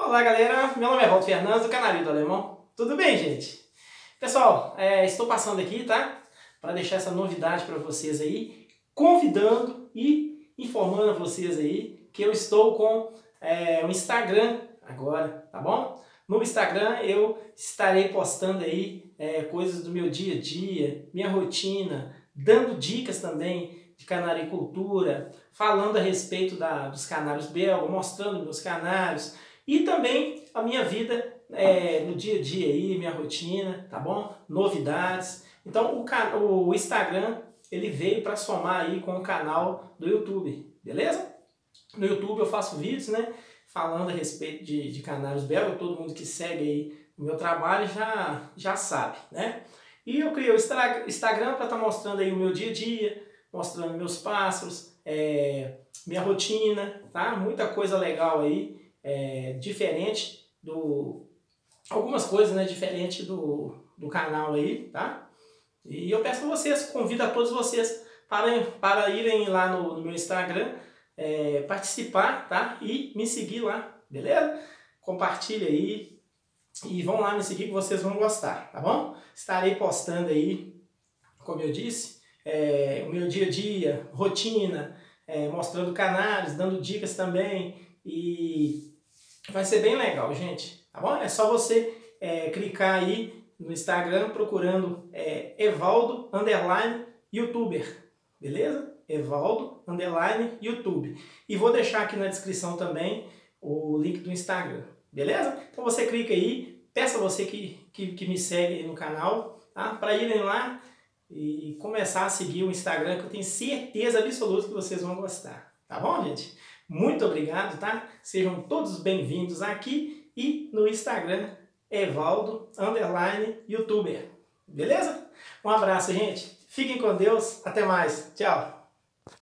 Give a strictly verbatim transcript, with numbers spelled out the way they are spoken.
Olá galera, meu nome é Walter Fernandes do Canarinho do Alemão. Tudo bem, gente? Pessoal, é, estou passando aqui, tá? Para deixar essa novidade para vocês aí, convidando e informando a vocês aí que eu estou com é, um Instagram agora, tá bom? No Instagram eu estarei postando aí é, coisas do meu dia a dia, minha rotina, dando dicas também de canaricultura, falando a respeito da, dos canários belgas, mostrando meus canários e também a minha vida é, no dia a dia aí, minha rotina, tá bom? Novidades. Então o, o Instagram ele veio para somar aí com o canal do YouTube, beleza? No YouTube eu faço vídeos, né? Falando a respeito de, de canários belgas, todo mundo que segue aí o meu trabalho já, já sabe, né? E eu criei o Instagram para estar tá mostrando aí o meu dia a dia, mostrando meus pássaros, é, minha rotina, tá? Muita coisa legal aí, é, diferente do... Algumas coisas, né, diferente do, do canal aí, tá? E eu peço a vocês, convido a todos vocês para, para irem lá no, no meu Instagram, é, participar, tá? E me seguir lá, beleza? Compartilha aí e vão lá me seguir que vocês vão gostar, tá bom? Estarei postando aí, como eu disse, é, o meu dia a dia, rotina, é, mostrando canários, dando dicas também e vai ser bem legal, gente, tá bom? É só você é, clicar aí no Instagram procurando é, Evaldo underline youtuber, beleza? Evaldo underline YouTube. E vou deixar aqui na descrição também o link do Instagram, beleza? Então você clica aí, peça você que, que, que me segue aí no canal, tá? Para irem lá e começar a seguir o Instagram, que eu tenho certeza absoluta que vocês vão gostar. Tá bom, gente? Muito obrigado, tá? Sejam todos bem-vindos aqui e no Instagram, Evaldo underline youtuber. Beleza? Um abraço, gente. Fiquem com Deus. Até mais. Tchau.